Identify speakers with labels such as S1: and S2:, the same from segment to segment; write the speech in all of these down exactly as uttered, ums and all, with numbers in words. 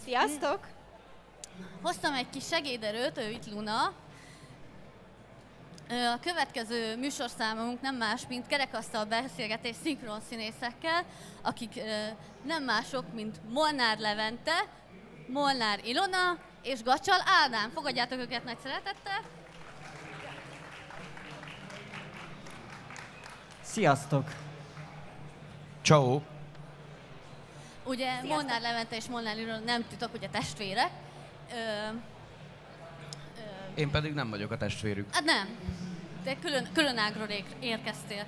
S1: Sziasztok!
S2: Hoztam egy kis segéderőt, ő itt Luna. A következő műsorszámunk nem más, mint kerekasztal beszélgetés szinkron színészekkel, akik nem mások, mint Molnár Levente, Molnár Ilona és Gacsal Ádám. Fogadjátok őket nagy szeretettel!
S3: Sziasztok!
S4: Ciao.
S2: Ugye
S1: Sziasztok.
S2: Molnár Levente és Molnár Ilona nem titok, ugye testvérek. Ö, ö,
S4: Én pedig nem vagyok a testvérük.
S2: Hát nem. Te külön, külön ágról érkeztél.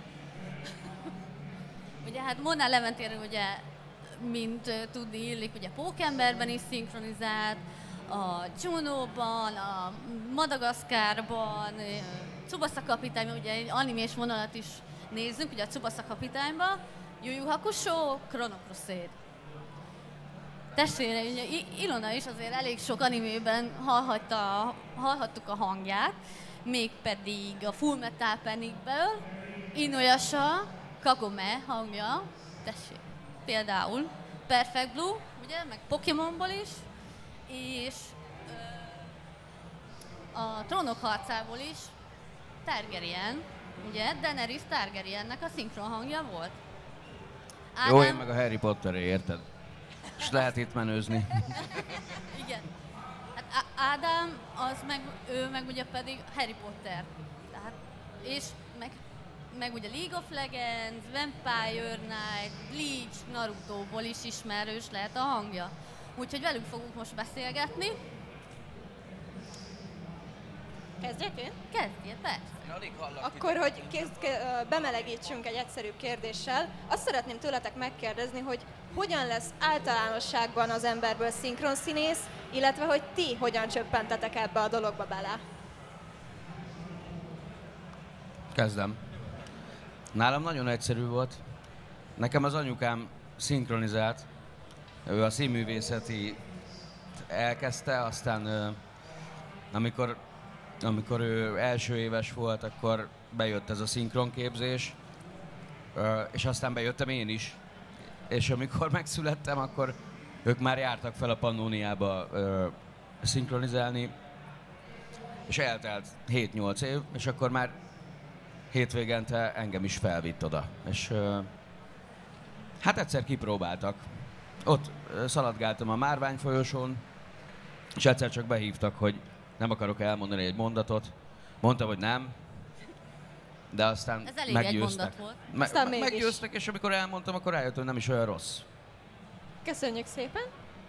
S2: Ugye hát Molnár Leventéről ugye, mint uh, tudni illik, ugye Pókemberben is szinkronizált, a Juno-ban, a Madagaszkárban, uh, Tsubasa kapitányban, ugye egy animés vonalat is nézzünk, ugye a Tsubasa kapitányban, Yu Yu Hakusho, Chrono Crusade. Testvére, ugye Ilona is azért elég sok animében hallhatta, hallhattuk a hangját, mégpedig a Full Metal Panicből, Inuyasha, Kagome hangja, tessék, például Perfect Blue, ugye, meg Pokémonból is, és ö, a Trónok harcából is Targaryen, ugye, Daenerys Targaryennek a szinkron hangja volt. Ádám...
S4: Jó, én meg a Harry Potteré, érted? És lehet itt menőzni.
S2: Igen. Hát Ádám, az meg, ő meg ugye pedig Harry Potter. Tehát, és meg, meg ugye League of Legends, Vampire Knight, Bleach, Narutóból is ismerős lehet a hangja. Úgyhogy velük fogunk most beszélgetni.
S1: Kezdjek én?
S2: Kezdjél, persze.
S1: Akkor, hogy kezd, bemelegítsünk egy egyszerűbb kérdéssel, azt szeretném tőletek megkérdezni, hogy hogyan lesz általánosságban az emberből szinkronszínész, illetve hogy ti hogyan csöppentetek ebbe a dologba bele?
S4: Kezdem. Nálam nagyon egyszerű volt. Nekem az anyukám szinkronizált. Ő a színművészeti elkezdte, aztán amikor, amikor ő első éves volt, akkor bejött ez a szinkronképzés, és aztán bejöttem én is. És amikor megszülettem, akkor ők már jártak fel a Pannóniába ö, szinkronizálni, és eltelt hét-nyolc év, és akkor már hétvégente engem is felvitt oda. És ö, hát egyszer kipróbáltak. Ott ö, szaladgáltam a Márvány folyosón, és egyszer csak behívtak, hogy nem akarok elmondani egy mondatot. Mondtam, hogy nem, de aztán
S2: Ez elég
S4: meggyőztek.
S2: egy mondat volt.
S4: Me-
S1: Aztán
S4: me-
S1: mégis.
S4: meggyőztek, és amikor elmondtam, akkor rájött, hogy nem is olyan rossz.
S1: Köszönjük szépen!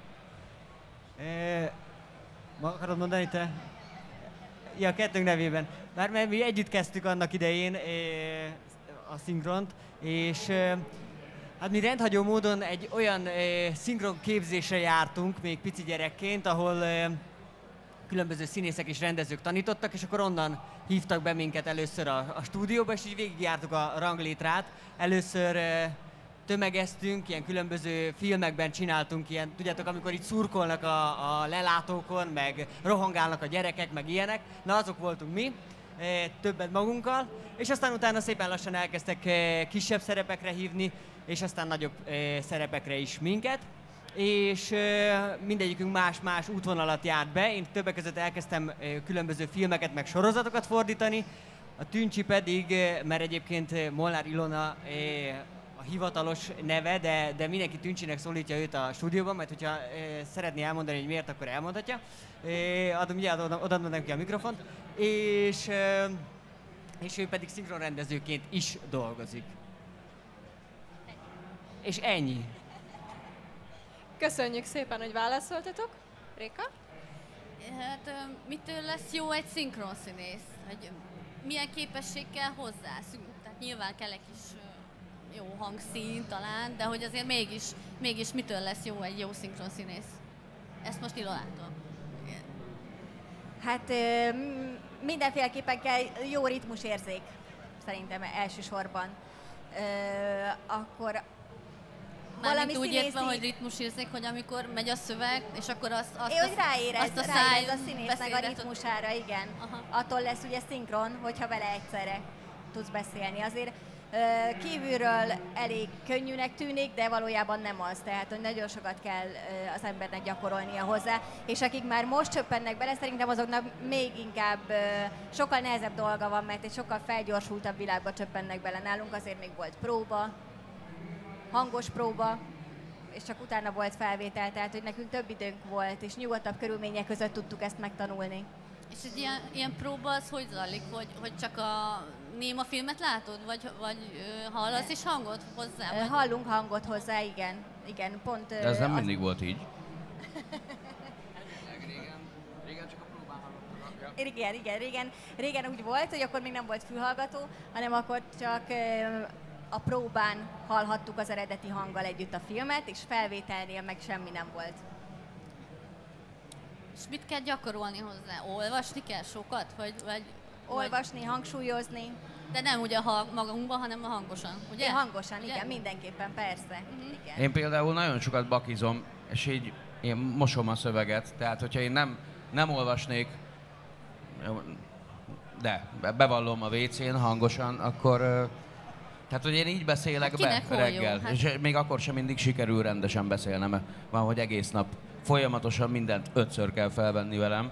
S3: E, ma akarod mondani te? Ja, a kettőnk nevében. Már mert mi együtt kezdtük annak idején e, a szinkront, és e, hát mi rendhagyó módon egy olyan e, szinkron képzésre jártunk, még pici gyerekként, ahol e, különböző színészek és rendezők tanítottak, és akkor onnan hívtak be minket először a, a stúdióba, és így végigjártuk a ranglétrát. Először e, tömegeztünk, ilyen különböző filmekben csináltunk ilyen, tudjátok, amikor itt szurkolnak a, a lelátókon, meg rohangálnak a gyerekek, meg ilyenek. Na, azok voltunk mi, e, többet magunkkal, és aztán utána szépen lassan elkezdtek e, kisebb szerepekre hívni, és aztán nagyobb e, szerepekre is minket. És e, mindegyikünk más-más útvonalat járt be. Én többek között elkezdtem e, különböző filmeket, meg sorozatokat fordítani. A Tüncsi pedig, e, mert egyébként Molnár Ilona e, a hivatalos neve, de, de mindenki Tüncsinek szólítja őt a stúdióban, majd hogyha e, szeretné elmondani, hogy miért, akkor elmondhatja. E, adom, ugye, oda, odaadom neki a mikrofont. És, e, és ő pedig szinkronrendezőként is dolgozik. És ennyi.
S1: Köszönjük szépen, hogy válaszoltatok. Réka?
S2: Hát ö, mitől lesz jó egy szinkronszínész? Hogy milyen képesség kell hozzá? Tehát nyilván kell egy kis ö, jó hangszín talán, de hogy azért mégis, mégis mitől lesz jó egy jó szinkronszínész? Ezt most Ilonától.
S5: Hát ö, m- mindenféleképpen kell jó ritmusérzék, szerintem elsősorban. Ö, akkor
S2: Mármint úgy
S5: színészi-
S2: értve, hogy ritmusérzék, hogy amikor megy a szöveg, és akkor azt, azt,
S5: Ő, hogy ráérez,
S2: azt a
S5: ráérez
S2: száj
S5: a színésznek a ritmusára, igen.
S2: Aha.
S5: Attól lesz ugye szinkron, hogyha vele egyszerre tudsz beszélni. Azért Kívülről elég könnyűnek tűnik, de valójában nem az, tehát hogy nagyon sokat kell az embernek gyakorolnia hozzá, és akik már most csöppennek bele, szerintem azoknak még inkább sokkal nehezebb dolga van, mert egy sokkal felgyorsultabb világba csöppennek bele. Nálunk azért még volt próba, hangos próba, és csak utána volt felvétel, tehát hogy nekünk több időnk volt, és nyugodtabb körülmények között tudtuk ezt megtanulni.
S2: És egy ilyen, ilyen próba az hogy zajlik, hogy, hogy csak a néma filmet látod, vagy, vagy ö, hallasz is hangot hozzá?
S5: Vagy? Hallunk hangot hozzá, igen. igen pont,
S4: De ez nem
S5: az...
S4: mindig volt így.
S5: Igen, igen, régen, régen úgy volt, hogy akkor még nem volt fülhallgató, hanem akkor csak a próbán hallhattuk az eredeti hanggal együtt a filmet, és felvételnél meg semmi nem volt.
S2: És mit kell gyakorolni hozzá? Olvasni kell sokat? Vagy, vagy,
S5: Olvasni, vagy... hangsúlyozni.
S2: De nem ugye a magunkban, hanem a hangosan, ugye?
S5: Én hangosan, ugye? Igen, mindenképpen, persze. Uh-huh. Igen.
S4: Én például nagyon sokat bakizom, és így én mosom a szöveget, tehát hogyha én nem, nem olvasnék, de bevallom a vécén hangosan, akkor tehát, hogy én így beszélek
S2: Kinek
S4: be reggel,
S2: hát...
S4: és még akkor sem mindig sikerül rendesen beszélnem, mert van, hogy egész nap folyamatosan mindent ötször kell felvenni velem.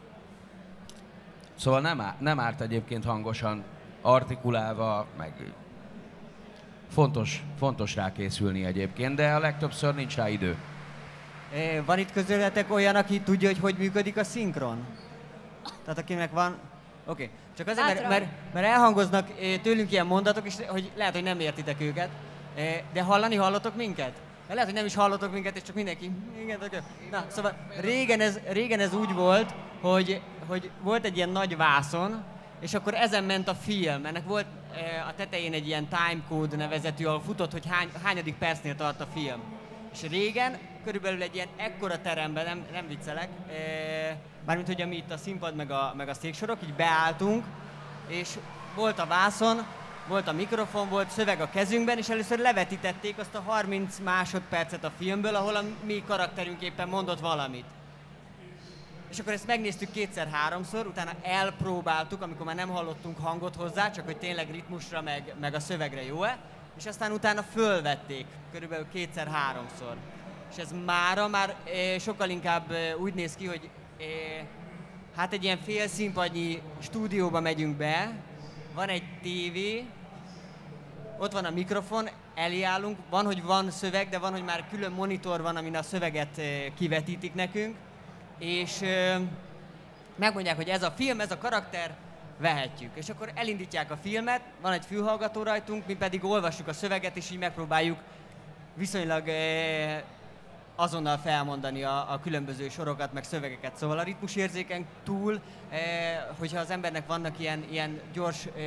S4: Szóval nem árt, nem árt egyébként hangosan, artikulálva, meg fontos, fontos rá készülni egyébként, de a legtöbbször nincs rá idő.
S3: É, van itt közületek olyan, aki tudja, hogy hogy működik a szinkron? Tehát akinek van... Oké, okay. Csak azért, mert, mert, mert elhangoznak tőlünk ilyen mondatok, és hogy lehet, hogy nem értitek őket, de hallani hallotok minket? De lehet, hogy nem is hallotok minket, és csak mindenki... Igen, okay. Na, szóval régen ez, régen ez úgy volt, hogy, hogy volt egy ilyen nagy vászon, és akkor ezen ment a film. Ennek volt a tetején egy ilyen timecode nevezetű, ahol futott, hogy hány, hányadik percnél tart a film. És régen, körülbelül egy ilyen ekkora teremben, nem, nem viccelek, e, mármint hogy ami itt a színpad meg a, meg a széksorok, így beálltunk, és volt a vászon, volt a mikrofon, volt szöveg a kezünkben, és először levetítették azt a harminc másodpercet a filmből, ahol a mi karakterünk éppen mondott valamit. És akkor ezt megnéztük kétszer-háromszor, utána elpróbáltuk, amikor már nem hallottunk hangot hozzá, csak hogy tényleg ritmusra meg, meg a szövegre jó-e, és aztán utána fölvették, körülbelül kétszer-háromszor. És ez mára már e, sokkal inkább e, úgy néz ki, hogy e, hát egy ilyen félszínpadnyi stúdióba megyünk be, van egy tévé, ott van a mikrofon, elé állunk, van, hogy van szöveg, de van, hogy már külön monitor van, amin a szöveget e, kivetítik nekünk, és e, megmondják, hogy ez a film, ez a karakter, vehetjük. És akkor elindítják a filmet, van egy fülhallgató rajtunk, mi pedig olvassuk a szöveget, és így megpróbáljuk viszonylag eh, azonnal felmondani a, a különböző sorokat, meg szövegeket. Szóval a ritmusérzéken túl, eh, hogyha az embernek vannak ilyen, ilyen gyors eh,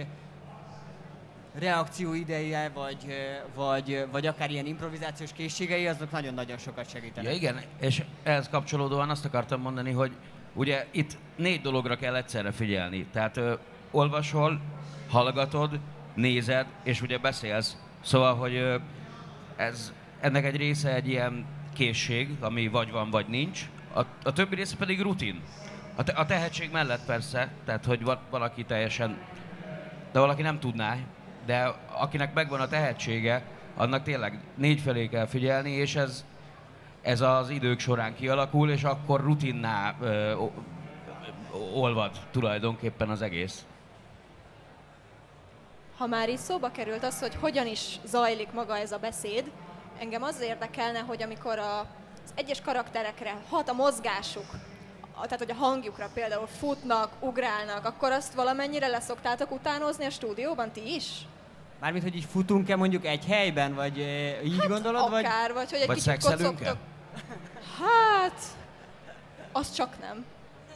S3: reakcióideje, vagy, eh, vagy, vagy akár ilyen improvizációs készségei, azok nagyon-nagyon sokat segítenek.
S4: Ja, igen, és ehhez kapcsolódóan azt akartam mondani, hogy ugye itt négy dologra kell egyszerre figyelni. Tehát ö, olvasol, hallgatod, nézed, és ugye beszélsz. Szóval, hogy ö, ez, ennek egy része egy ilyen készség, ami vagy van, vagy nincs. A, a többi része pedig rutin. A, te, a tehetség mellett persze, tehát hogy valaki teljesen, de valaki nem tudná, de akinek megvan a tehetsége, annak tényleg négy felé kell figyelni, és ez ez az idők során kialakul, és akkor rutinná ö, ö, olvad tulajdonképpen az egész.
S1: Ha már is szóba került az, hogy hogyan is zajlik maga ez a beszéd, engem az érdekelne, hogy amikor a, az egyes karakterekre hat a mozgásuk, tehát hogy a hangjukra például futnak, ugrálnak, akkor azt valamennyire leszoktátok utánozni a stúdióban, ti is?
S3: Mármint, hogy így futunk-e mondjuk egy helyben, vagy e, így
S1: hát
S3: gondolod?
S1: akár, vagy, vagy hogy egy
S4: vagy
S1: kicsit kocogtok. Hát, az csak nem.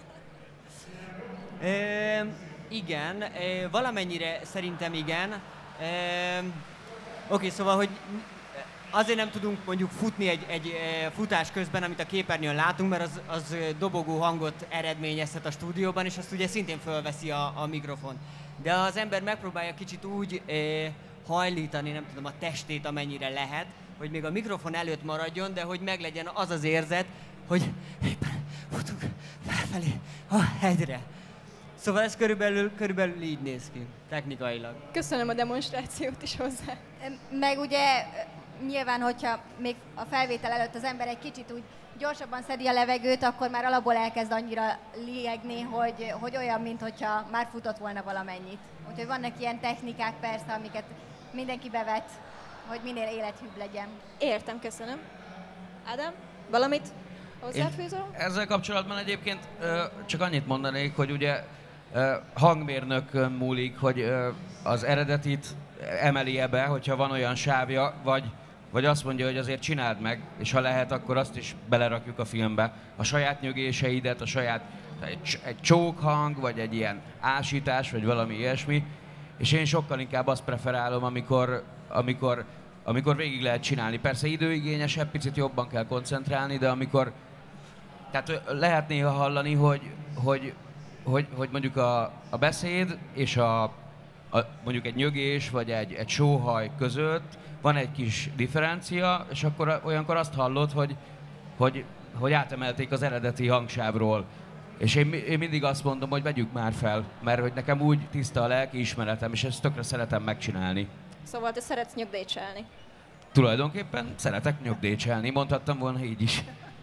S3: E, igen, e, valamennyire szerintem igen. E, Oké, okay, szóval, hogy azért nem tudunk mondjuk futni egy, egy futás közben, amit a képernyőn látunk, mert az, az dobogó hangot eredményezhet a stúdióban, és azt ugye szintén fölveszi a, a mikrofon. De az ember megpróbálja kicsit úgy eh, hajlítani, nem tudom, a testét, amennyire lehet, hogy még a mikrofon előtt maradjon, de hogy meglegyen az az érzet, hogy éppen futunk felfelé a hegyre. Szóval ez körülbelül, körülbelül így néz ki, technikailag.
S1: Köszönöm a demonstrációt is hozzá.
S5: Meg ugye nyilván, hogyha még a felvétel előtt az ember egy kicsit úgy gyorsabban szedi a levegőt, akkor már alapból elkezd annyira liegni, hogy, hogy olyan, mintha már futott volna valamennyit. Úgyhogy vannak ilyen technikák persze, amiket mindenki bevet, hogy minél élethűbb legyen.
S1: Értem, köszönöm. Ádám, valamit hozzáfűzöl?
S4: Ezzel kapcsolatban egyébként ö, csak annyit mondanék, hogy ugye ö, hangmérnökön múlik, hogy ö, az eredetit emeli-e be, hogyha van olyan sávja, vagy, vagy azt mondja, hogy azért csináld meg, és ha lehet, akkor azt is belerakjuk a filmbe. A saját nyögéseidet, a saját egy, egy csókhang, vagy egy ilyen ásítás, vagy valami ilyesmi. És én sokkal inkább azt preferálom, amikor, amikor, amikor végig lehet csinálni. Persze időigényesebb, picit jobban kell koncentrálni, de amikor... Tehát lehet néha hallani, hogy, hogy, hogy, hogy mondjuk a, a beszéd és a, a, mondjuk egy nyögés vagy egy, egy sóhaj között van egy kis differencia, és akkor olyankor azt hallod, hogy, hogy, hogy átemelték az eredeti hangsávról. És én, én mindig azt mondom, hogy vegyük már fel, mert hogy nekem úgy tiszta a lelki ismeretem, és ezt tökre szeretem megcsinálni.
S1: Szóval te szeretsz nyögdécselni.
S4: Tulajdonképpen szeretek nyögdécselni, mondhattam volna így is.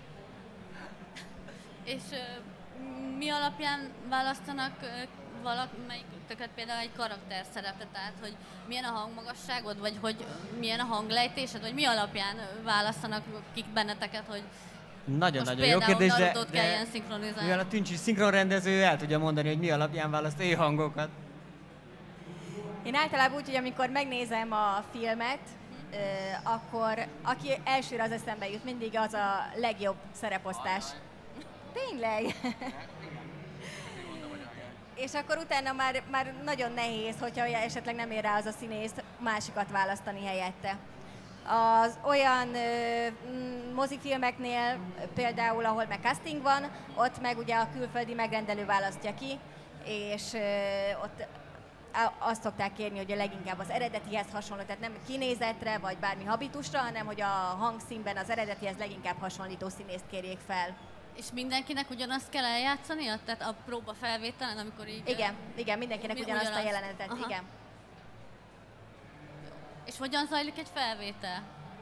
S2: És ö, mi alapján választanak ö, valamelyiküket például egy karakterszerepet, tehát hogy milyen a hangmagasságod, vagy hogy milyen a hanglejtésed, vagy mi alapján választanak kik benneteket, hogy
S3: Nagyon-nagyon jó kérdés, de,
S2: Narutót
S3: de
S2: kelljen szinkronizálni.
S3: mivel a Tüncsi szinkronrendező el tudja mondani, hogy mi alapján választ ő hangokat.
S5: Én általában úgy, hogy amikor megnézem a filmet, ö, akkor aki elsőre az eszembe jut, mindig az a legjobb szereposztás. Tényleg? És akkor utána már, már nagyon nehéz, hogyha esetleg nem ér rá az a színész, másikat választani helyette. Az olyan ö, mozifilmeknél például, ahol meg casting van, ott meg ugye a külföldi megrendelő választja ki, és ö, ott azt szokták kérni, hogy a leginkább az eredetihez hasonló, tehát nem kinézetre vagy bármi habitusra, hanem hogy a hangszínben az eredetihez leginkább hasonlító színészt kérjék fel.
S2: És mindenkinek ugyanazt kell eljátszania? Tehát a próba felvételen, amikor így...
S5: Igen, igen, mindenkinek
S2: mi
S5: ugyanazt
S2: ugyanaz?
S5: a jelenetet,
S2: Aha.
S5: igen.
S2: És hogyan zajlik egy felvétel?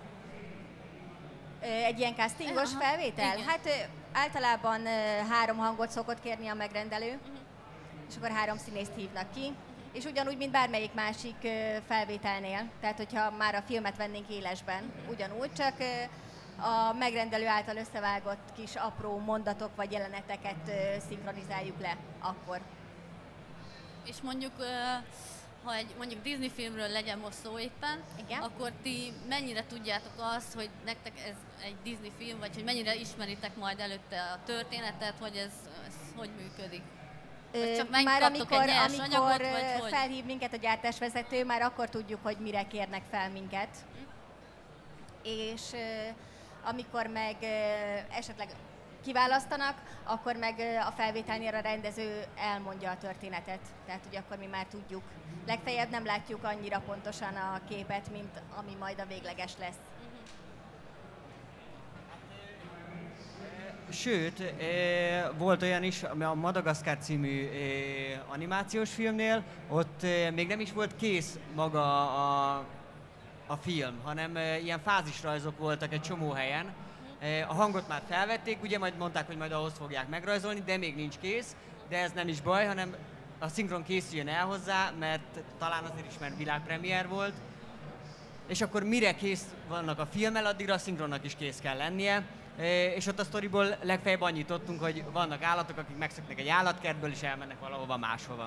S5: Ö, Egy ilyen castingos
S2: Aha,
S5: felvétel?
S2: igen.
S5: Hát ö, általában ö, három hangot szokott kérni a megrendelő,
S2: Uh-huh. és
S5: és akkor három színészt hívnak ki. És ugyanúgy, mint bármelyik másik ö, felvételnél, tehát hogyha már a filmet vennénk élesben, ugyanúgy, csak ö, a megrendelő által összevágott kis apró mondatok vagy jeleneteket ö, szinkronizáljuk le akkor.
S2: És mondjuk, ö, ha egy mondjuk Disney filmről legyen most szó éppen,
S5: Igen.
S2: akkor ti mennyire tudjátok azt, hogy nektek ez egy Disney film, vagy hogy mennyire ismeritek majd előtte a történetet, vagy ez, ez hogy működik? Vagy csak
S5: Már
S2: megkaptok
S5: amikor,
S2: egy nyers
S5: amikor
S2: anyagot,
S5: ö,
S2: vagy hogy?
S5: felhív minket a gyártásvezető, már akkor tudjuk, hogy mire kérnek fel minket. És ö, amikor meg ö, esetleg kiválasztanak, akkor meg ö, a felvételnél a rendező elmondja a történetet. Tehát, hogy akkor mi már tudjuk. Legfeljebb nem látjuk annyira pontosan a képet, mint ami majd a végleges lesz.
S3: Sőt, eh, volt olyan is, ami a Madagaszkár című eh, animációs filmnél, ott eh, még nem is volt kész maga a, a film, hanem eh, ilyen fázisrajzok voltak egy csomó helyen. Eh, a hangot már felvették, ugye majd mondták, hogy majd ahhoz fogják megrajzolni, de még nincs kész, de ez nem is baj, hanem a szinkron készüljön el hozzá, mert talán azért is, mert világpremiér volt. És akkor mire kész vannak a filmmel, addigra a szinkronnak is kész kell lennie. És ott a sztoriból legfeljebb annyit tudtunk, hogy vannak állatok, akik megszöknek egy állatkertből, és elmennek valahova máshova.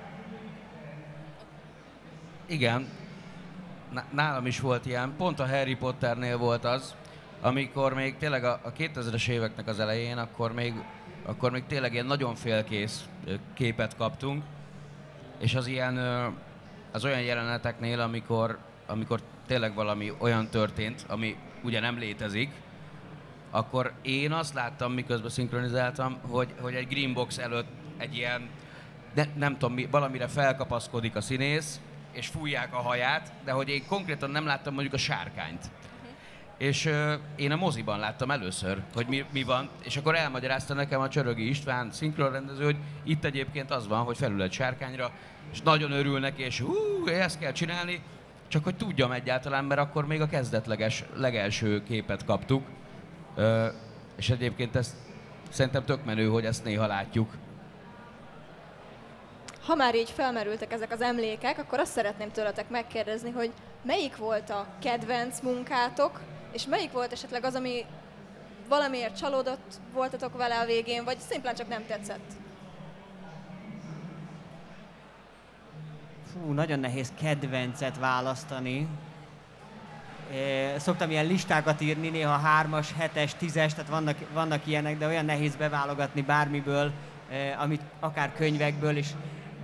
S4: Igen, nálam is volt ilyen. Pont a Harry Potternél volt az, amikor még tényleg a, a kétezres éveknek az elején, akkor még, akkor még tényleg ilyen nagyon félkész képet kaptunk, és az ilyen, az olyan jeleneteknél, amikor, amikor tényleg valami olyan történt, ami ugye nem létezik, akkor én azt láttam, miközben szinkronizáltam, hogy, hogy egy greenbox előtt egy ilyen, ne, nem tudom, mi, valamire felkapaszkodik a színész, és fújják a haját, de hogy én konkrétan nem láttam mondjuk a sárkányt. És uh, én a moziban láttam először, hogy mi, mi van, és akkor elmagyarázta nekem a Csörögi István szinkronrendező, hogy itt egyébként az van, hogy felül egy sárkányra, és nagyon örül neki, és hú, ezt kell csinálni, csak hogy tudjam egyáltalán, mert akkor még a kezdetleges, legelső képet kaptuk, uh, és egyébként ezt szerintem tök menő, hogy ezt néha látjuk.
S1: Ha már így felmerültek ezek az emlékek, akkor azt szeretném tőletek megkérdezni, hogy melyik volt a kedvenc munkátok, és melyik volt esetleg az, ami valamiért csalódott voltatok vele a végén, vagy szimplán csak nem tetszett?
S3: Fú, nagyon nehéz kedvencet választani. Szoktam ilyen listákat írni, néha hármas, hetes, tízes, tehát vannak, vannak ilyenek, de olyan nehéz beválogatni bármiből, amit akár könyvekből is.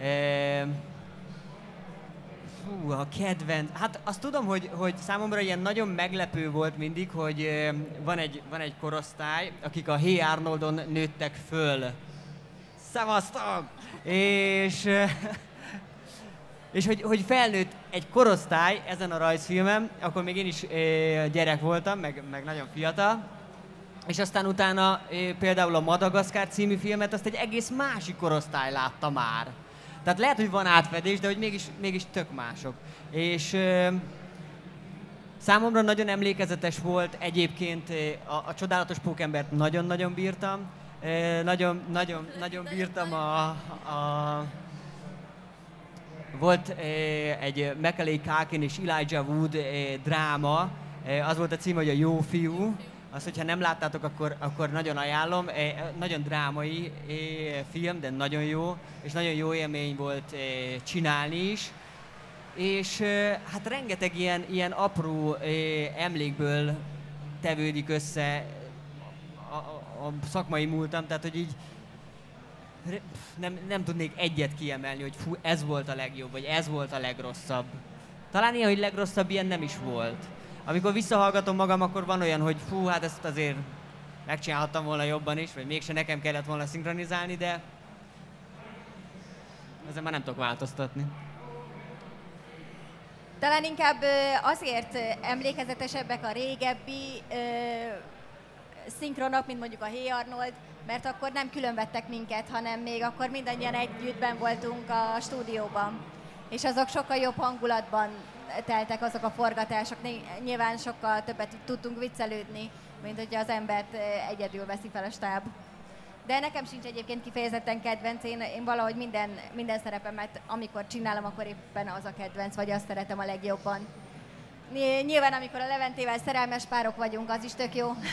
S3: Hú, a kedvenc... Hát azt tudom, hogy, hogy számomra ilyen nagyon meglepő volt mindig, hogy van egy, van egy korosztály, akik a Hey Arnoldon nőttek föl. Szevasztok! És... És hogy, hogy felnőtt egy korosztály ezen a rajzfilmen, akkor még én is gyerek voltam, meg, meg nagyon fiatal. És aztán utána például a Madagaszkár című filmet, azt egy egész másik korosztály látta már. Tehát lehet, hogy van átfedés, de hogy mégis, mégis tök mások. És ö, számomra nagyon emlékezetes volt egyébként a, a Csodálatos Pókembert nagyon-nagyon bírtam. Ö, nagyon, nagyon, nagyon bírtam a... a volt ö, egy Macaulay Culkin és Elijah Wood ö, dráma, ö, az volt a cím, hogy a Jó fiú. Azt, hogyha nem láttátok, akkor, akkor nagyon ajánlom. E, nagyon drámai e, film, de nagyon jó, és nagyon jó élmény volt e, csinálni is. És e, hát rengeteg ilyen, ilyen apró e, emlékből tevődik össze a, a, a szakmai múltam, tehát hogy így nem, nem tudnék egyet kiemelni, hogy fú, ez volt a legjobb, vagy ez volt a legrosszabb. Talán ilyen, hogy legrosszabb ilyen nem is volt. Amikor visszahallgatom magam, akkor van olyan, hogy fú, hát ezt azért megcsinálhattam volna jobban is, vagy mégse nekem kellett volna szinkronizálni, de ezen már nem tudok változtatni.
S5: Talán inkább azért emlékezetesebbek a régebbi ö, szinkronok, mint mondjuk a Hey Arnold, mert akkor nem különvettek minket, hanem még akkor mindannyian együttben voltunk a stúdióban. És azok sokkal jobb hangulatban teltek azok a forgatások, nyilván sokkal többet tudtunk viccelődni, mint hogyha az embert egyedül veszi fel a stáb. De nekem sincs egyébként kifejezetten kedvenc, én, én valahogy minden, minden szerepemet, amikor csinálom, akkor éppen az a kedvenc, vagy azt szeretem a legjobban. Nyilván, amikor a Leventével szerelmes párok vagyunk, az is tök jó.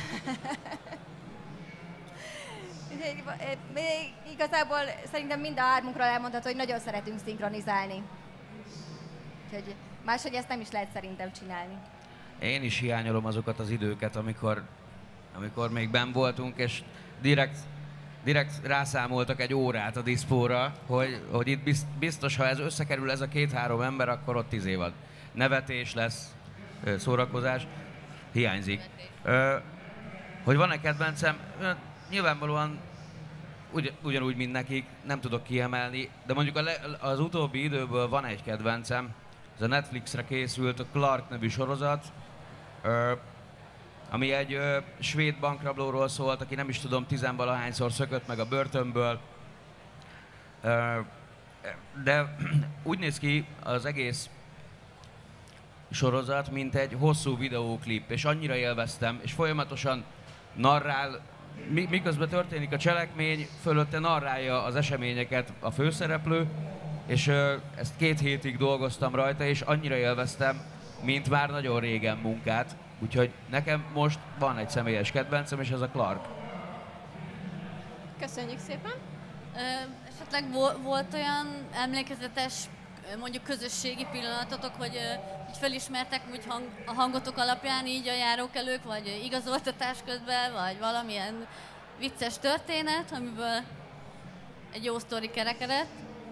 S5: Igazából szerintem mind a hármunkról elmondható, hogy nagyon szeretünk szinkronizálni. Úgyhogy máshogy ezt nem is lehet szerintem csinálni.
S4: Én is hiányolom azokat az időket, amikor, amikor még benn voltunk, és direkt, direkt rászámoltak egy órát a diszpóra, hogy, hogy itt biztos, ha ez összekerül ez a két-három ember, akkor ott tíz évad. Nevetés lesz, szórakozás, hiányzik. Hogy van-e kedvencem? Nyilvánvalóan ugy, ugyanúgy, mint nekik, nem tudok kiemelni, de mondjuk a le, az utóbbi időből van egy kedvencem. Ez a Netflixre készült a Clark nevű sorozat, ö, ami egy ö, svéd bankrablóról szólt, aki nem is tudom, tizenvalahányszor szökött meg a börtönből. Ö, de úgy néz ki az egész sorozat, mint egy hosszú videóklip, és annyira élveztem, és folyamatosan narrál, miközben történik a cselekmény, fölötte narrálja az eseményeket a főszereplő, és ö, ezt két hétig dolgoztam rajta, és annyira élveztem, mint már nagyon régen munkát. Úgyhogy nekem most van egy személyes kedvencem, és ez a Clark.
S1: Köszönjük szépen!
S2: Ö, esetleg vo- volt olyan emlékezetes, mondjuk közösségi pillanatotok, hogy ö, így felismertek úgy hang, a hangotok alapján így a járókelők, vagy igazoltatás közben, vagy valamilyen vicces történet, amiből egy jó sztori kerekedett?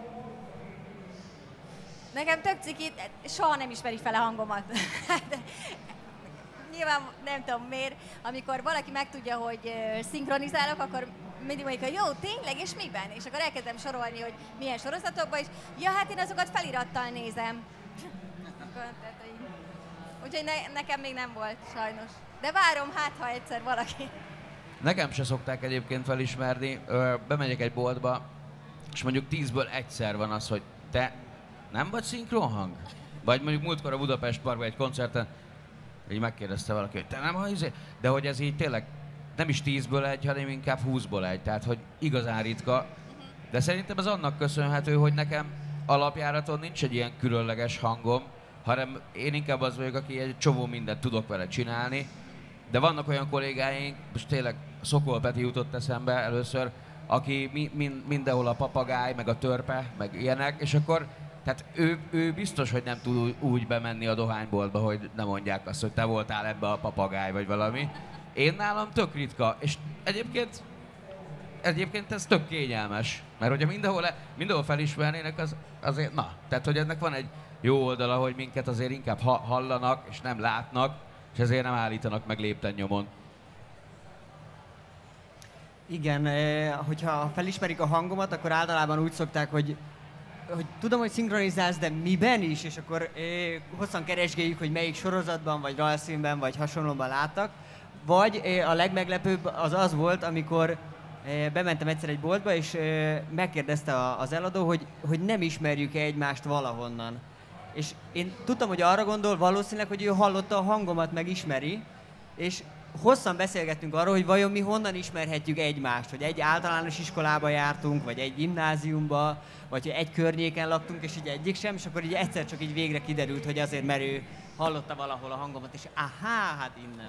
S5: Nekem tök ciki, soha nem ismeri fel a hangomat. Nyilván nem tudom miért, amikor valaki megtudja, hogy uh, szinkronizálok, akkor mindig mondjuk, hogy jó, tényleg, és miben? És akkor elkezdem sorolni, hogy milyen sorozatokban, és ja, hát én azokat felirattal nézem. Akkor, tehát, hogy, Úgyhogy ne, nekem még nem volt, sajnos. De várom, hát ha egyszer valaki.
S4: Nekem se szokták egyébként felismerni. Ö, bemegyek egy boltba, és mondjuk tízből egyszer van az, hogy te nem vagy szinkronhang? Vagy mondjuk múltkor a Budapest Parkban egy koncerten, így megkérdezte valaki, hogy te nem vagy, de hogy ez így tényleg nem is tízből egy, hanem inkább húszból egy, tehát hogy igazán ritka. De szerintem ez annak köszönhető, hogy nekem alapjáraton nincs egy ilyen különleges hangom, hanem én inkább az vagyok, aki egy csomó mindent tudok vele csinálni. De vannak olyan kollégáink, most tényleg Szokol Peti jutott eszembe először, aki mi, min, mindenhol a papagáj, meg a törpe, meg ilyenek, és akkor tehát ő, ő biztos, hogy nem tud úgy bemenni a dohányboltba, hogy ne mondják azt, hogy te voltál ebbe a papagáj, vagy valami. Én nálam tök ritka, és egyébként, egyébként ez tök kényelmes, mert hogyha mindenhol, mindenhol felismernének, az, azért na. Tehát, hogy ennek van egy jó oldala, hogy minket azért inkább ha, hallanak, és nem látnak, és ezért nem állítanak meg lépten nyomon.
S3: Igen, eh, hogyha felismerik a hangomat, akkor általában úgy szokták, hogy, hogy tudom, hogy szinkronizálsz, de miben is, és akkor eh, hosszan keresgéljük, hogy melyik sorozatban, vagy rajzfilmben, vagy hasonlóban láttak. Vagy eh, a legmeglepőbb az az volt, amikor eh, bementem egyszer egy boltba, és eh, megkérdezte a, az eladó, hogy, hogy nem ismerjük-e egymást valahonnan. És én tudtam, hogy arra gondol valószínűleg, hogy ő hallotta a hangomat, meg ismeri, és hosszan beszélgettünk arról, hogy vajon mi honnan ismerhetjük egymást, hogy egy általános iskolába jártunk, vagy egy gimnáziumba, vagy hogy egy környéken laktunk, és így egyik sem, és akkor így egyszer csak így végre kiderült, hogy azért, mert ő hallotta valahol a hangomat, és ahá, hát innen.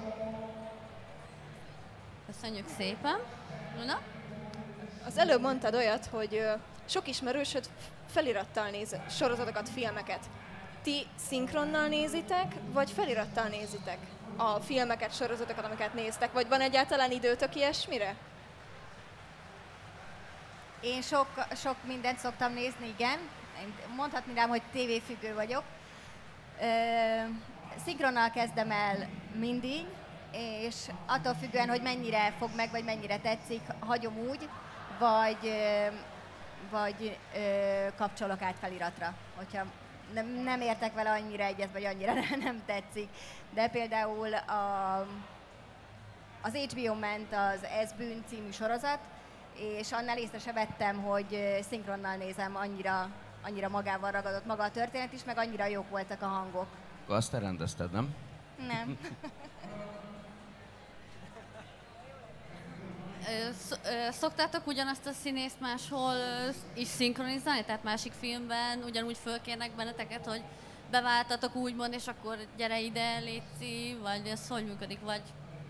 S2: Köszönjük szépen. Luna?
S1: Az előbb mondtad olyat, hogy ö, sok ismerősöd felirattal néz sorozatokat, filmeket. Ti szinkronnal nézitek, vagy felirattal nézitek a filmeket, sorozatokat, amiket néztek? Vagy van egyáltalán időtök ilyesmire?
S5: Én sok, sok mindent szoktam nézni, igen. Én mondhatni rám, hogy tévéfüggő vagyok. Ö, szinkronnal kezdem el mindig, és attól függően, hogy mennyire fog meg, vagy mennyire tetszik, hagyom úgy, vagy, ö, vagy ö, kapcsolok át feliratra, hogyha nem, nem értek vele annyira egyet, vagy annyira nem tetszik. De például a, az há bé o ment az Ez bűn című sorozat, és annál észre se vettem, hogy szinkronnal nézem, annyira, annyira magával ragadott maga a történet is, meg annyira jók voltak a hangok.
S4: Azt te rendezted, nem?
S5: Nem.
S2: Szoktátok ugyanazt a színészt máshol is szinkronizálni? Tehát másik filmben ugyanúgy fölkérnek benneteket, hogy beváltatok úgymond, és akkor gyere ide, létszi, vagy ez hogy működik, vagy,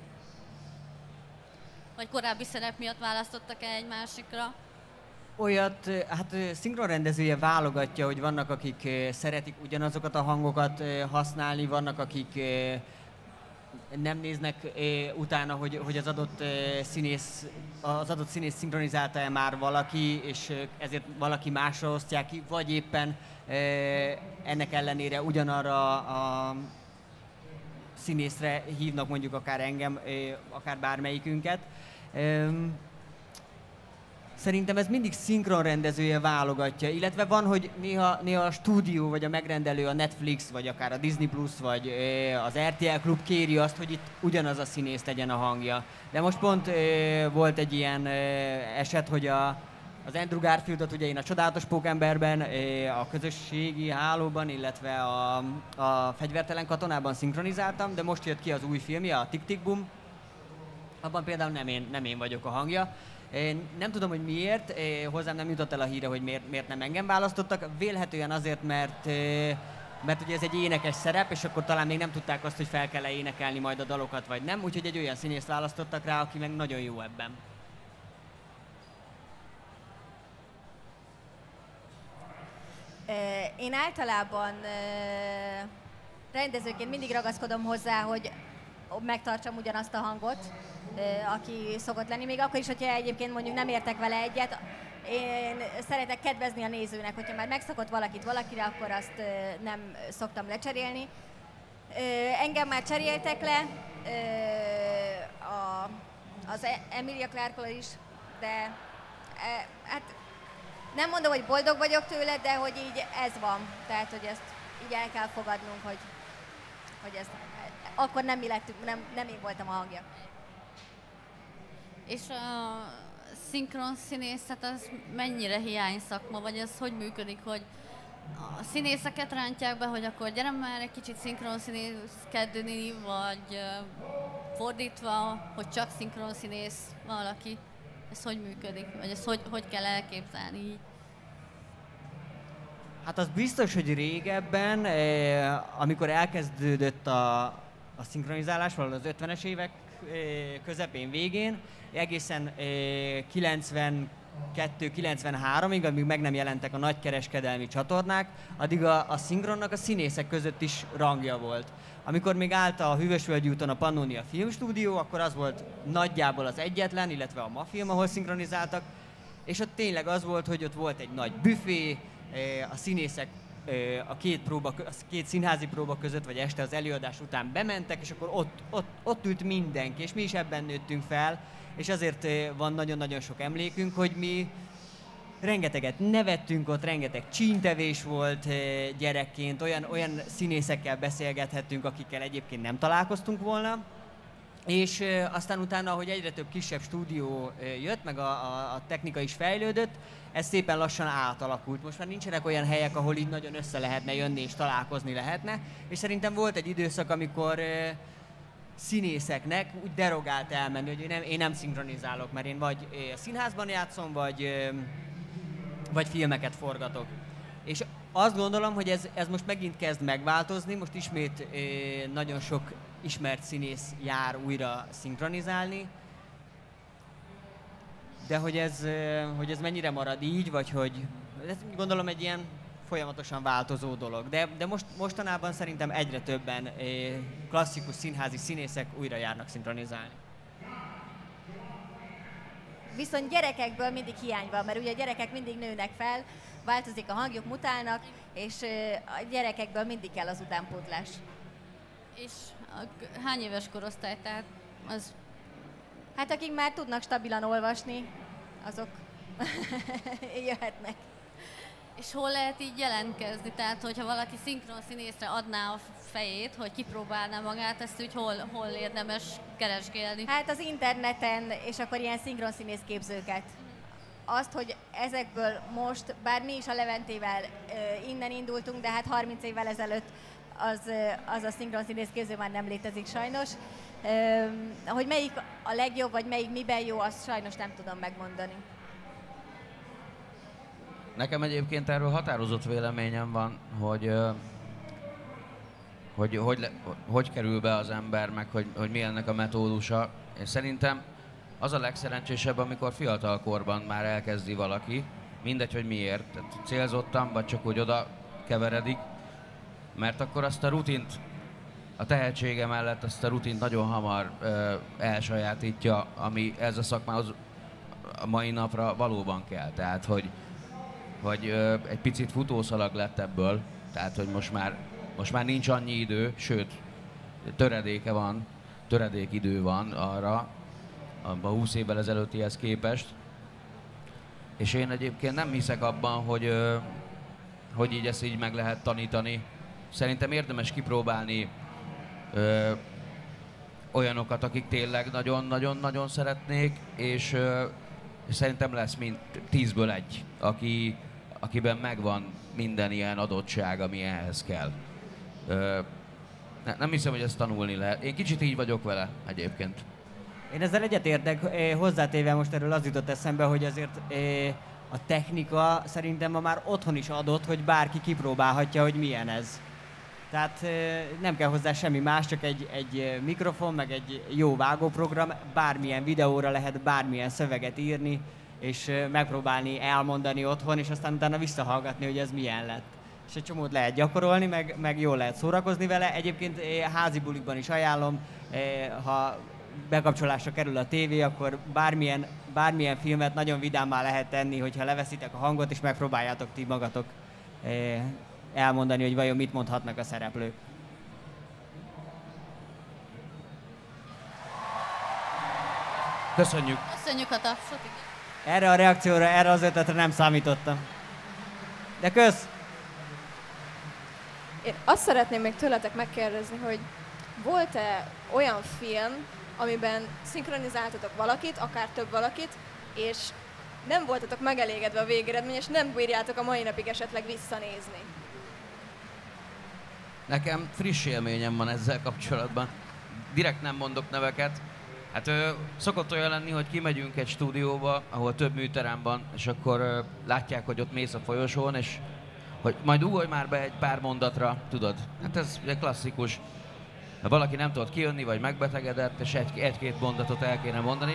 S2: vagy korábbi szerep miatt választottak-e egy másikra?
S3: Olyat, hát szinkronrendezője válogatja, hogy vannak, akik szeretik ugyanazokat a hangokat használni, vannak, akik nem néznek utána, hogy, hogy az adott színész, az adott színész szinkronizálta-e már valaki, és ezért valaki másra osztják ki, vagy éppen ennek ellenére ugyanarra a színészre hívnak mondjuk akár engem, akár bármelyikünket. Szerintem ez mindig szinkronrendezője válogatja, illetve van, hogy néha, néha a stúdió, vagy a megrendelő, a Netflix, vagy akár a Disney Plus, vagy az er té el Klub kéri azt, hogy itt ugyanaz a színész legyen a hangja. De most pont volt egy ilyen eset, hogy a, az Andrew Garfieldot ugye én a Csodálatos Pókemberben, a Közösségi Hálóban, illetve a, a Fegyvertelen Katonában szinkronizáltam, de most jött ki az új filmje, a Tick Tick Boom. Abban például nem én, nem én vagyok a hangja. Én nem tudom, hogy miért, hozzám nem jutott el a híre, hogy miért, miért nem engem választottak. Vélhetően azért, mert, mert ugye ez egy énekes szerep, és akkor talán még nem tudták azt, hogy fel kell-e énekelni majd a dalokat, vagy nem. Úgyhogy egy olyan színészt választottak rá, aki meg nagyon jó ebben.
S5: Én általában rendezőként mindig ragaszkodom hozzá, hogy megtartsam ugyanazt a hangot, aki szokott lenni, még akkor is, hogyha egyébként mondjuk nem értek vele egyet. Én szeretek kedvezni a nézőnek, hogyha már megszokott valakit valakire, akkor azt nem szoktam lecserélni. Engem már cseréltek le, az Emilia Clarke-kal is, de hát nem mondom, hogy boldog vagyok tőle, de hogy így ez van. Tehát, hogy ezt így el kell fogadnunk, hogy hogy ez, akkor nem mi lettünk, nem, nem én voltam a hangja.
S2: És a szinkron színészet az mennyire hiány szakma, vagy ez hogy működik, hogy a színészeket rántják be, hogy akkor gyere már egy kicsit szinkron színészkedni, vagy fordítva, hogy csak szinkron színész valaki. Ez hogy működik? Vagy ezt hogy, hogy kell elképzelni így?
S3: Hát az biztos, hogy régebben, eh, amikor elkezdődött a, a szinkronizálás, valahol az ötvenes évek eh, közepén, végén, egészen eh, kilencvenkettő kilencvenháromig, amíg meg nem jelentek a nagykereskedelmi csatornák, addig a, a szinkronnak a színészek között is rangja volt. Amikor még állt a Hűvösvölgyi úton a Pannonia Filmstúdió, akkor az volt nagyjából az egyetlen, illetve a Mafilm, ahol szinkronizáltak, és ott tényleg az volt, hogy ott volt egy nagy büfé, a színészek a két, próba, a két színházi próba között, vagy este az előadás után bementek, és akkor ott, ott, ott ült mindenki, és mi is ebben nőttünk fel, és azért van nagyon-nagyon sok emlékünk, hogy mi rengeteget nevettünk ott, rengeteg csíntevés volt gyerekként, olyan, olyan színészekkel beszélgethettünk, akikkel egyébként nem találkoztunk volna. És aztán utána, hogy egyre több kisebb stúdió jött, meg a, a, a technika is fejlődött, ez szépen lassan átalakult. Most már nincsenek olyan helyek, ahol így nagyon össze lehetne jönni és találkozni lehetne. És szerintem volt egy időszak, amikor színészeknek úgy derogált elmenni, hogy én nem, én nem szinkronizálok, mert én vagy színházban játszom, vagy, vagy filmeket forgatok. És azt gondolom, hogy ez, ez most megint kezd megváltozni, most ismét nagyon sok ismert színész jár újra szinkronizálni, de hogy ez, hogy ez mennyire marad így, vagy hogy ez gondolom egy ilyen folyamatosan változó dolog. De, de most, mostanában szerintem egyre többen klasszikus színházi színészek újra járnak szinkronizálni.
S5: Viszont gyerekekből mindig hiány van, mert ugye a gyerekek mindig nőnek fel, változik a hangjuk, mutálnak, és a gyerekekből mindig kell az utánpótlás.
S2: És a, hány éves korosztály, tehát az...
S5: Hát akik már tudnak stabilan olvasni, azok jöhetnek.
S2: És hol lehet így jelentkezni? Tehát, hogyha valaki szinkron színészre adná a fejét, hogy kipróbálná magát, ezt úgy hol, hol érdemes keresgélni?
S5: Hát az interneten, és akkor ilyen szinkron színész képzőket. Azt, hogy ezekből most, bár mi is a Leventével uh, innen indultunk, de hát harminc évvel ezelőtt az, uh, az a szinkron színész képző már nem létezik sajnos. Uh, hogy melyik a legjobb, vagy melyik miben jó, azt sajnos nem tudom megmondani.
S4: Nekem egyébként erről határozott véleményem van, hogy hogy, hogy, le, hogy kerül be az ember, meg hogy, hogy mi ennek a metódusa. És szerintem az a legszerencsésebb, amikor fiatal korban már elkezdi valaki, mindegy, hogy miért, tehát célzottan, vagy csak úgy oda keveredik, mert akkor azt a rutint, a tehetsége mellett azt a rutint nagyon hamar ö, elsajátítja, ami ez a szakmához a mai napra valóban kell. Tehát, hogy hogy ö, egy picit futószalag lett ebből, tehát hogy most már, most már nincs annyi idő, sőt, töredéke van, töredék idő van arra, a húsz évvel ezelőttihez képest. És én egyébként nem hiszek abban, hogy, ö, hogy így ezt így meg lehet tanítani. Szerintem érdemes kipróbálni ö, olyanokat, akik tényleg nagyon-nagyon-nagyon szeretnék, és, ö, és szerintem lesz mind tízből egy, aki akiben megvan minden ilyen adottság, ami ehhez kell. Ö, ne, nem hiszem, hogy ezt tanulni lehet. Én kicsit így vagyok vele egyébként.
S3: Én ezzel egyetértek, hozzátéve most erről az jutott eszembe, hogy azért a technika szerintem ma már otthon is adott, hogy bárki kipróbálhatja, hogy milyen ez. Tehát nem kell hozzá semmi más, csak egy, egy mikrofon, meg egy jó vágóprogram, bármilyen videóra lehet bármilyen szöveget írni, és megpróbálni elmondani otthon, és aztán utána visszahallgatni, hogy ez milyen lett. És egy csomót lehet gyakorolni, meg, meg jól lehet szórakozni vele. Egyébként házi bulikban is ajánlom, ha bekapcsolásra kerül a tévé, akkor bármilyen, bármilyen filmet nagyon vidámmá lehet tenni, hogyha leveszitek a hangot, és megpróbáljátok ti magatok elmondani, hogy vajon mit mondhatnak a szereplők.
S4: Köszönjük!
S2: Köszönjük a tapsot!
S3: Erre a reakcióra, erre az ötletre nem számítottam. De kösz!
S1: Én azt szeretném még tőletek megkérdezni, hogy volt-e olyan film, amiben szinkronizáltatok valakit, akár több valakit, és nem voltatok megelégedve a végeredmény, és nem bírjátok a mai napig esetleg visszanézni?
S4: Nekem friss élményem van ezzel kapcsolatban. Direkt nem mondok neveket. Hát ö, szokott olyan lenni, hogy kimegyünk egy stúdióba, ahol több műterem van, és akkor ö, látják, hogy ott mész a folyosón, és hogy majd ugolj már be egy pár mondatra, tudod. Hát ez egy klasszikus. Ha valaki nem tudott kijönni, vagy megbetegedett, és egy, egy-két mondatot el kéne mondani.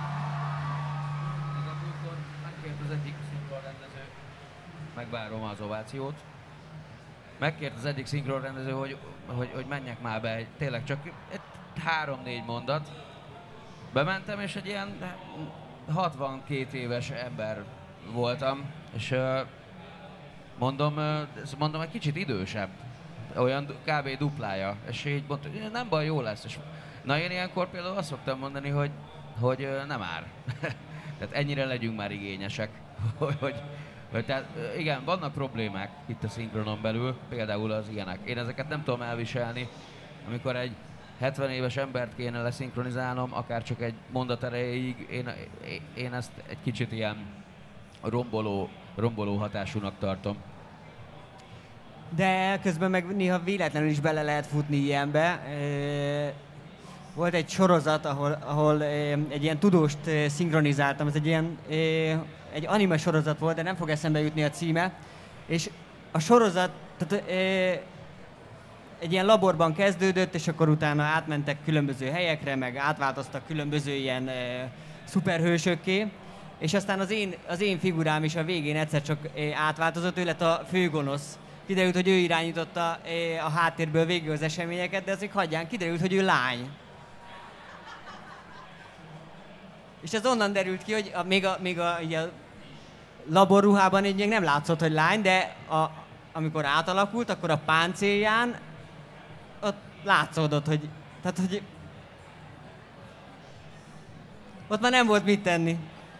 S4: Megkért az egyik szinkronrendező, megvárom az ovációt. Megkért az egyik szinkronrendező, hogy, hogy, hogy menjek már be, egy, tényleg csak egy három-négy mondat. Bementem, és egy ilyen hatvankét éves ember voltam, és mondom, mondom egy kicsit idősebb, olyan kb. Duplája, és így mondta, hogy nem baj, jó lesz. És na én ilyenkor például azt szoktam mondani, hogy, hogy nem ár. Tehát ennyire legyünk már igényesek, hogy, hogy, hogy tehát igen, vannak problémák itt a szinkronon belül, például az ilyenek. Én ezeket nem tudom elviselni, amikor egy hetven éves embert kéne leszinkronizálnom, akár csak egy mondat erejéig, én, én ezt egy kicsit ilyen romboló, romboló hatásúnak tartom.
S3: De közben meg néha véletlenül is bele lehet futni ilyenbe. Volt egy sorozat, ahol, ahol egy ilyen tudóst szinkronizáltam, ez egy ilyen egy anime sorozat volt, de nem fog eszembe jutni a címe. És a sorozat tehát, egy ilyen laborban kezdődött, és akkor utána átmentek különböző helyekre, meg átváltoztak különböző ilyen szuperhősökké. És aztán az én, az én figurám is a végén egyszer csak átváltozott, ő lett a főgonosz. Kiderült, hogy ő irányította a háttérből végig az eseményeket, de azért hagyján, kiderült, hogy ő lány. És ez onnan derült ki, hogy a, még, a, még a, a laborruhában így még nem látszott, hogy lány, de a, amikor átalakult, akkor a páncélján ott látszódott, hogy, tehát, hogy ott már nem volt mit tenni.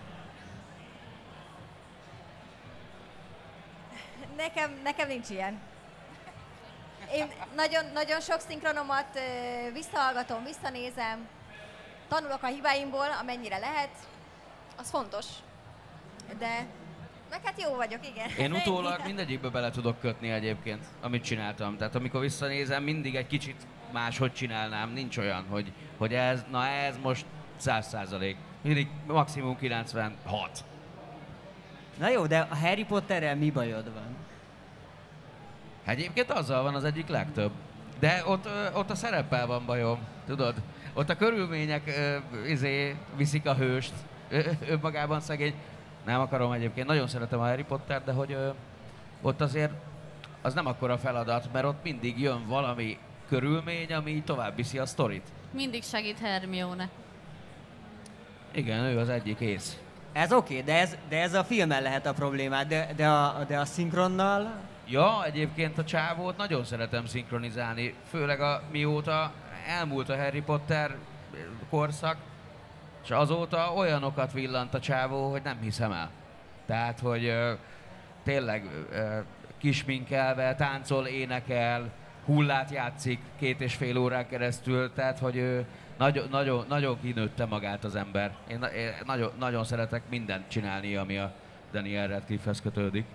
S5: Nekem, nekem nincs ilyen. Én nagyon, nagyon sok szinkronomat ö, visszahallgatom, visszanézem, tanulok a hibáimból, amennyire lehet.
S1: Az fontos.
S5: De meg hát jó vagyok, igen.
S4: Én utólag mindegyikbe bele tudok kötni egyébként, amit csináltam. Tehát amikor visszanézem, mindig egy kicsit máshogy csinálnám. Nincs olyan, hogy, hogy ez, na ez most száz százalék. Mindig maximum kilencvenhat.
S3: Na jó, de a Harry Potterrel mi bajod van?
S4: Egyébként azzal van az egyik legtöbb. De ott, ott a szereppel van bajom, tudod? Ott a körülmények ö, izé, viszik a hőst. Önmagában szegény. Nem akarom egyébként, nagyon szeretem a Harry Pottert, de hogy ö, ott azért az nem akkora feladat, mert ott mindig jön valami körülmény, ami tovább viszi a sztorit.
S2: Mindig segít Hermione.
S4: Igen, ő az egyik ész.
S3: Ez oké, okay, de, ez, de ez a filmen lehet a problémát, de, de, a, de a szinkronnal...
S4: Ja, egyébként a csávót nagyon szeretem szinkronizálni, főleg a, mióta elmúlt a Harry Potter korszak, és azóta olyanokat villant a csávó, hogy nem hiszem el. Tehát, hogy ö, tényleg ö, kisminkelve, táncol, énekel, hullát játszik két és fél órán keresztül, tehát, hogy ö, nagyon, nagyon, nagyon kinőtte magát az ember. Én, én nagyon, nagyon szeretek mindent csinálni, ami a Daniel Radcliffe-hez kötődik.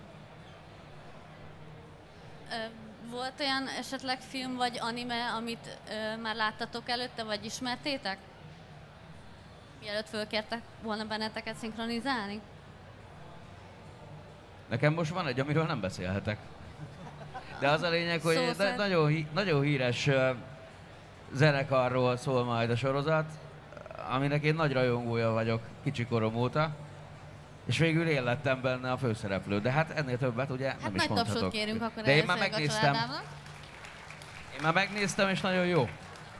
S2: Volt olyan esetleg film vagy anime, amit ö, már láttatok előtte, vagy ismertétek? Mielőtt fölkértek volna benneteket szinkronizálni?
S4: Nekem most van egy, amiről nem beszélhetek. De az a lényeg, hogy
S2: Szó
S4: na- nagyon, hí- nagyon híres uh, zenekarról szól majd a sorozat, aminek én nagy rajongója vagyok kicsikorom óta. És végül én lettem benne a főszereplő, de hát ennél többet ugye
S2: Hát
S4: nem is
S2: nagy
S4: mondhatok.
S2: tapsot kérünk akkor
S4: de én már
S2: először a
S4: megnéztem.
S2: családámnak.
S4: Én már megnéztem, és nagyon jó.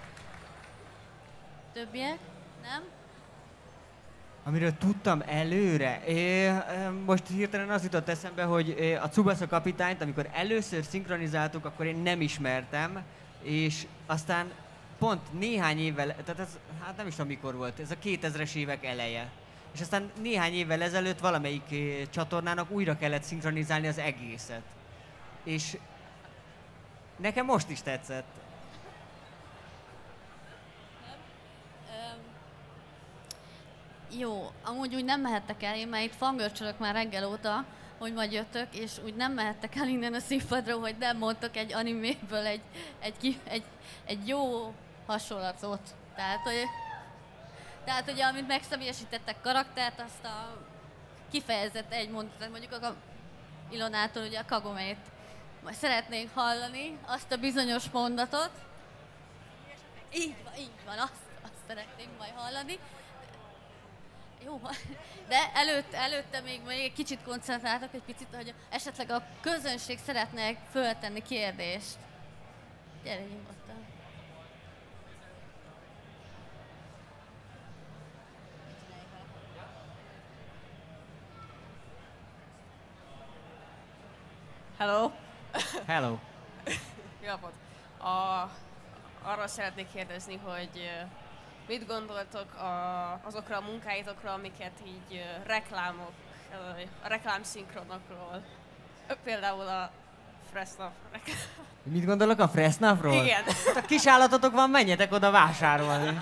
S2: Többiek? Nem?
S3: Amiről tudtam előre, é, most hirtelen az jutott eszembe, hogy a Tsubasa kapitányt, amikor először szinkronizáltuk, akkor én nem ismertem, és aztán pont néhány évvel, tehát ez, hát nem is tudom mikor volt, ez a kétezres évek eleje. És aztán néhány évvel ezelőtt valamelyik csatornának újra kellett szinkronizálni az egészet. És Nekem most is tetszett.
S2: Jó, amúgy úgy nem mehettek el, én már itt fangörcsölök már reggel óta, hogy majd jöttök, és úgy nem mehettek el innen a színpadról, hogy nem mondtok egy animéből egy, egy, egy, egy, egy jó hasonlatot. Tehát, hogy, tehát, hogy amit megszemélyesítettek karaktert, azt a kifejezett egy mondatot, mondjuk a Ilonától ugye a Kagomét. Majd szeretnénk hallani azt a bizonyos mondatot. Így van, így van, azt, azt szeretnénk majd hallani. Jó, de előtt, előtte még, még egy kicsit koncentráltak, egy picit, hogy esetleg a közönség szeretne föltenni kérdést. Gyere nyugodtan.
S6: Hello!
S3: Hello.
S6: Jó napot! A, arról szeretnék kérdezni, hogy uh, mit gondoltok a, azokra a munkáitokról, amiket így uh, reklámok, uh, a reklámszinkronokról, például a Fresnap reklám.
S3: Mit gondolok a Fresnapról?
S6: Igen.
S3: A kis állatotok van, menjetek oda vásárolni.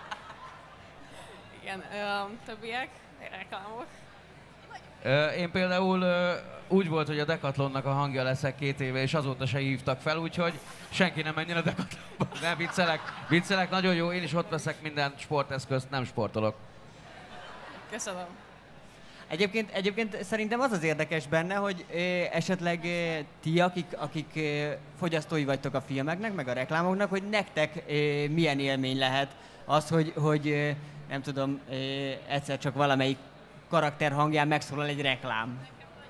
S6: Igen, um, többiek, reklámok.
S4: Ö, Én például ö, úgy volt, hogy a Decathlonnak a hangja leszek két éve, és azóta se hívtak fel, úgyhogy senki nem menjen a Decathlonba. Nem, viccelek, viccelek, nagyon jó, én is ott veszek minden sporteszközt, nem sportolok.
S6: Köszönöm.
S3: Egyébként, egyébként szerintem az az érdekes benne, hogy ö, esetleg ö, ti, akik, akik ö, fogyasztói vagytok a filmeknek, meg a reklámoknak, hogy nektek ö, milyen élmény lehet az, hogy, hogy ö, nem tudom, ö, egyszer csak valamelyik karakter hangján megszólal egy reklám.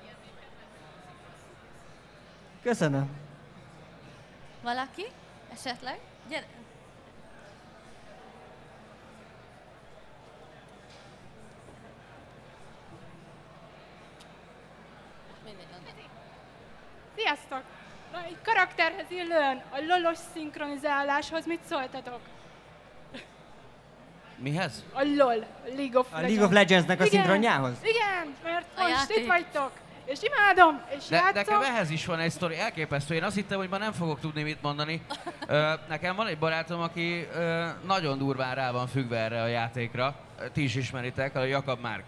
S3: Köszönöm.
S2: Valaki? Esetleg? Gyere! Mindegy, mindegy.
S7: Sziasztok! Na, egy karakterhez illően a lolos szinkronizáláshoz mit szóltatok?
S4: Mihez?
S7: A LOL, a League of
S3: A
S7: Legends.
S3: League of Legends-nek a
S7: Igen,
S3: szinkronjához?
S7: Igen, mert
S2: A
S7: most
S2: játék.
S7: itt vagytok, és imádom, és
S4: De,
S7: játszom.
S4: nekem ehhez is van egy sztori, elképesztő. Én azt hittem, hogy ma nem fogok tudni mit mondani. Ö, nekem van egy barátom, aki ö, nagyon durván rá van függve erre a játékra. Ti is ismeritek, a Jakab Márk.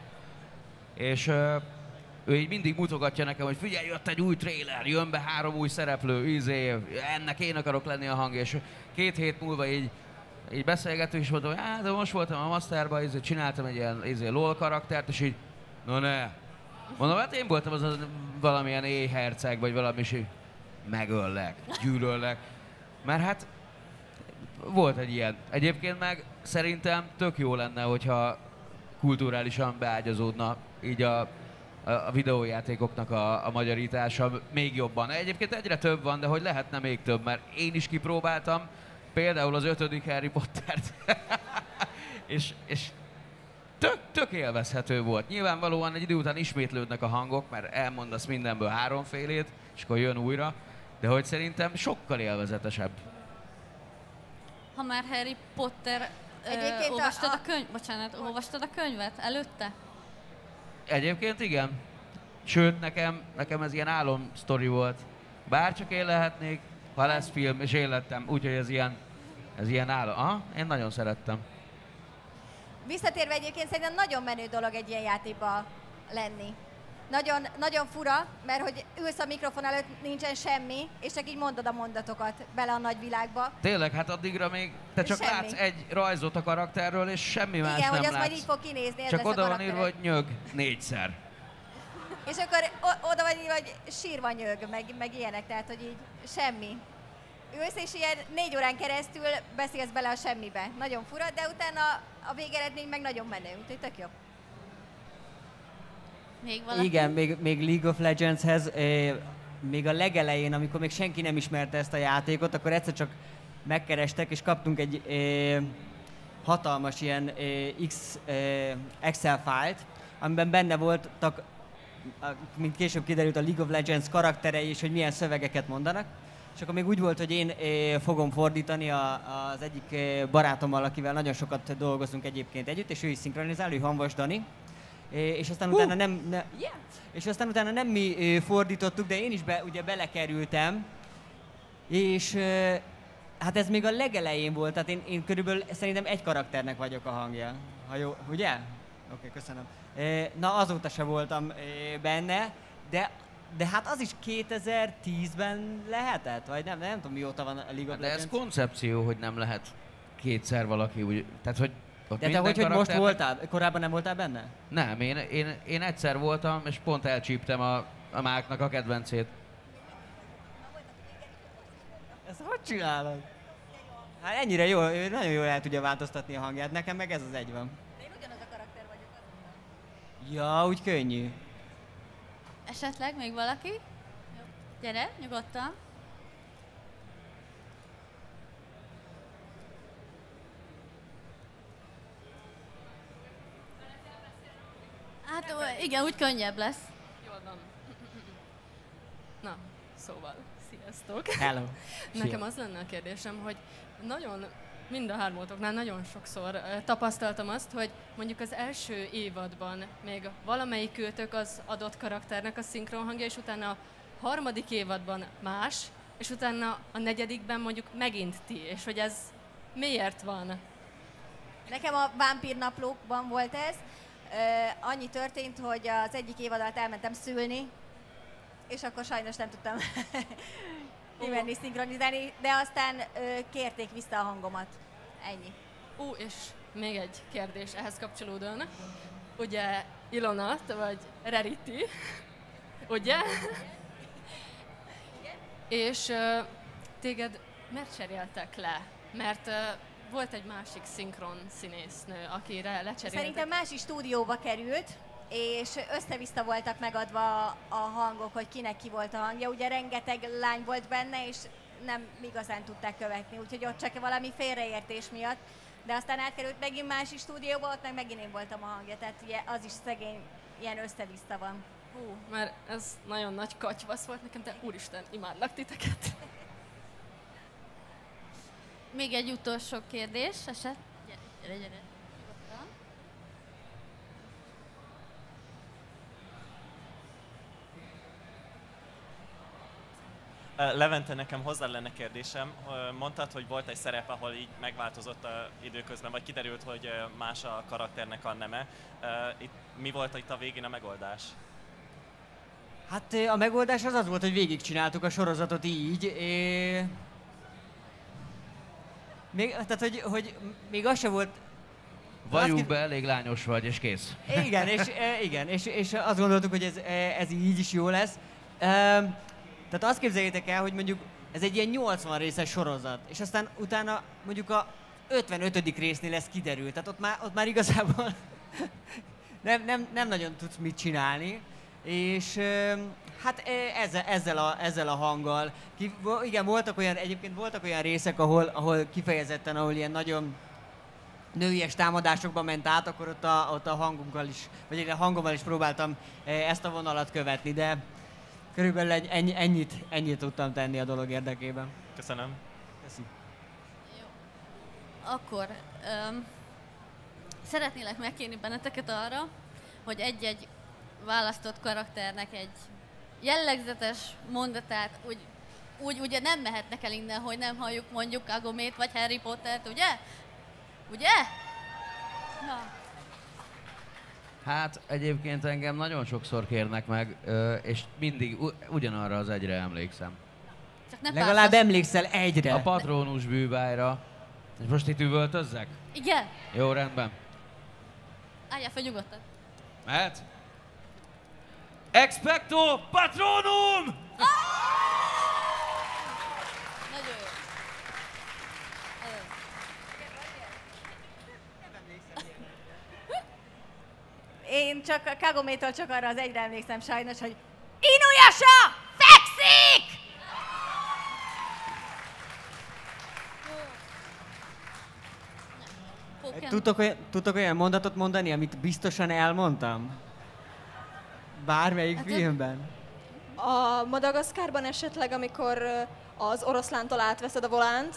S4: És ö, ő így mindig mutogatja nekem, hogy figyelj, jött egy új trailer, jön be három új szereplő, izé, ennek én akarok lenni a hang. És két hét múlva így így beszélgetünk, és mondom, hogy hát, de most voltam a Masterban, izé, csináltam egy ilyen izé, LOL karaktert, és így, no ne. Mondom, hát én voltam az a valamilyen éjherceg, vagy valami, és így megöllek, gyűlöllek. Mert hát volt egy ilyen. Egyébként meg szerintem tök jó lenne, hogyha kulturálisan beágyazódna így a, a, a videójátékoknak a, a magyarítása még jobban. Egyébként egyre több van, de hogy lehetne még több, mert én is kipróbáltam, például az ötödik Harry Pottert. és, és tök, tök élvezhető volt. Nyilvánvalóan egy idő után ismétlődnek a hangok, mert elmondasz mindenből háromfélét, és akkor jön újra. De hogy szerintem sokkal élvezetesebb.
S2: Ha már Harry Potter,
S5: Egyébként
S2: ö,
S5: a-
S2: olvastad
S5: a-
S2: a, könyv, bocsánat, olvastad a könyvet előtte?
S4: Egyébként igen. Sőt, nekem, nekem ez ilyen álom sztori volt. Bárcsak én lehetnék, ha lesz film, és én lettem. Úgyhogy ez ilyen, ez ilyen álom. Aha, én nagyon szerettem.
S5: Visszatérve egyébként szerintem nagyon menő dolog egy ilyen játékba lenni. Nagyon, nagyon fura, mert hogy ülsz a mikrofon előtt, nincsen semmi, és csak így mondod a mondatokat bele a nagyvilágba.
S4: Tényleg, hát addigra még te csak
S5: Semmi.
S4: látsz egy rajzot a karakterről, és semmi más
S5: Igen,
S4: nem
S5: hogy az
S4: látsz.
S5: majd így fog kinézni, ez
S4: Csak
S5: lesz a
S4: oda van
S5: karaktered.
S4: írva, hogy nyög négyszer.
S5: És akkor o- oda van írva, hogy sírva nyög, meg, meg ilyenek, tehát hogy így semmi. Ülsz és ilyen négy órán keresztül beszélsz bele a semmibe. Nagyon fura, de utána a végeredmény meg nagyon menő, úgyhogy tök jó.
S2: Még valaki?
S3: Igen, még, még League of Legendshez, eh, még a legelején, amikor még senki nem ismerte ezt a játékot, akkor egyszer csak megkerestek, és kaptunk egy eh, hatalmas ilyen eh, X, eh, Excel fájlt, amiben benne voltak, a, mint később kiderült, a League of Legends karakterei, és hogy milyen szövegeket mondanak. És akkor még úgy volt, hogy én eh, fogom fordítani a, az egyik eh, barátommal, akivel nagyon sokat dolgozunk egyébként együtt, és ő is szinkronizál, ő Hanvas Dani. É, és aztán uh. utána nem, ne, yeah. és aztán utána nem mi ö, fordítottuk, de én is be, ugye belekerültem, És ö, hát ez még a legelején volt, tehát én, én körülbelül szerintem egy karakternek vagyok a hangja. Ha jó, ugye? Oké, okay, köszönöm. Na azóta se voltam benne, de, de hát az is kétezer-tízben lehetett, vagy nem, nem tudom mióta van a League of
S4: De
S3: Legends.
S4: ez koncepció, hogy nem lehet kétszer valaki úgy, tehát hogy ott
S3: De te hogy, hogy most
S4: karakternek-
S3: voltál? Korábban nem voltál benne?
S4: Nem, én, én, én egyszer voltam, és pont elcsíptem a, a Máknak a kedvencét.
S3: Ezt hogy csinálod? Hát ennyire jó, ő nagyon jól el tudja változtatni a hangját, nekem meg ez az egy van.
S5: Én ugyanaz a karakter vagyok.
S3: Ja, úgy könnyű.
S2: Esetleg még valaki? Jó. Gyere, nyugodtan. Hát ö, igen, úgy könnyebb lesz.
S8: Jól van. Na, szóval, sziasztok!
S3: Hello.
S8: Nekem az lenne a kérdésem, hogy nagyon, mind a hármótoknál nagyon sokszor ö, tapasztaltam azt, hogy mondjuk az első évadban még valamelyik őtök az adott karakternek a szinkron hangja, és utána a harmadik évadban más, és utána a negyedikben mondjuk megint ti, és hogy ez miért van?
S5: Nekem a Vámpír naplókban volt ez. Ö, annyi történt, hogy az egyik évad alatt elmentem szülni, és akkor sajnos nem tudtam kimenni szinkronizálni, de aztán ö, kérték vissza a hangomat. Ennyi.
S8: Ó, és még egy kérdés ehhez kapcsolódóan. Ugye Ilona, te vagy Rarity, ugye? És ö, téged miért cseréltek le? Mert ö, volt egy másik szinkron színésznő, akire lecseréltek.
S5: Szerintem másik stúdióba került, és össze-vissza voltak megadva a hangok, hogy kinek ki volt a hangja. Ugye rengeteg lány volt benne, és nem igazán tudták követni, úgyhogy ott csak valami félreértés miatt. De aztán átkerült megint másik stúdióba, ott meg megint én voltam a hangja, tehát ugye az is szegény, ilyen össze-vissza van.
S8: Hú, mert ez nagyon nagy katyvasz volt nekem, de úristen, imádlak titeket.
S2: Még egy utolsó kérdés, eset? Gyere, gyere, gyere. Nyugodtan.
S9: Levente, nekem hozzá lenne kérdésem. Mondtad, hogy volt egy szerep, ahol így megváltozott a időközben, vagy kiderült, hogy más a karakternek a neme. Itt, mi volt itt a végén a megoldás?
S3: Hát a megoldás az az volt, hogy végigcsináltuk a sorozatot így. É... Még, tehát, hogy, hogy még az se volt...
S4: Valljuk
S3: Azt
S4: be, elég lányos vagy, és kész.
S3: Igen, és, e, igen, és, és azt gondoltuk, hogy ez, e, ez így is jó lesz. E, tehát azt képzeljétek el, hogy mondjuk ez egy ilyen nyolcvan részes sorozat, és aztán utána mondjuk a ötvenötödik résznél lesz kiderült, tehát ott már, ott már igazából nem, nem, nem nagyon tudsz mit csinálni, és e, hát ezzel, ezzel, a, ezzel a hanggal, ki, igen, voltak olyan, egyébként voltak olyan részek, ahol, ahol kifejezetten, ahol ilyen nagyon nőies támadásokba ment át, akkor ott a, ott a hangunkkal is, vagy a hangommal is próbáltam ezt a vonalat követni, de körülbelül egy, ennyi, ennyit, ennyit tudtam tenni a dolog érdekében.
S9: Köszönöm.
S3: Köszi.
S2: Jó. Akkor um, szeretnélek megkérni benneteket arra, hogy egy-egy választott karakternek egy jellegzetes mondatát úgy, úgy ugye nem mehetnek el innen, hogy nem halljuk mondjuk Agomét vagy Harry Pottert, ugye? Ugye? Na.
S4: Hát egyébként engem nagyon sokszor kérnek meg, ö, és mindig u- ugyanarra az egyre emlékszem.
S2: Csak ne
S3: Legalább
S2: pártos-
S3: emlékszel egyre.
S4: A patronus bűvájra. És most itt üvöltözzek?
S2: Igen?
S4: Jó, rendben.
S2: Álljál fel nyugodtan.
S4: Mehet? Expecto Patronum!
S2: Nagyon jó. Ö,
S5: Én csak a Kagométól csak arra az egyre emlékszem sajnos, hogy Inuyasha fekszik!
S2: Pokémon.
S3: Tudtok olyan, tudtok olyan mondatot mondani, amit biztosan elmondtam? Bármelyik
S2: Hát,
S3: filmben?
S1: A Madagaszkárban esetleg, amikor ö, az oroszlántól átveszed a volánt,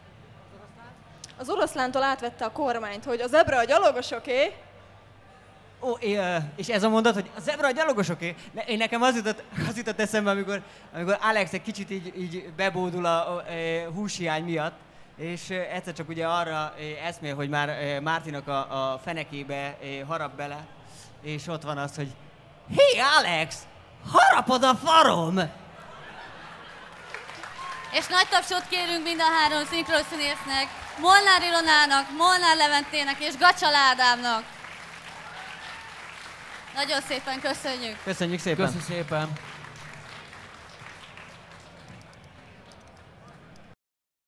S1: az oroszlántól átvette a kormányt, hogy az ebre a gyalogosoké,
S3: Ó, és ez a mondat, hogy a zebra a gyalogosoké. Ne, én nekem az jutott, az jutott eszembe, amikor, amikor Alex egy kicsit így, így bebódul a, a, a húshiány miatt, és egyszer csak ugye arra eszmél, hogy már Mártinak a, a fenekébe harap bele, és ott van az, hogy hé, Alex, harapod a farom!
S2: És nagy tapsot kérünk mind a három szinkronszínésznek, Molnár Ilonának, Molnár Leventének és Gacsal Ádámnak. Nagyon szépen köszönjük!
S3: Köszönjük szépen!
S4: Köszönjük szépen!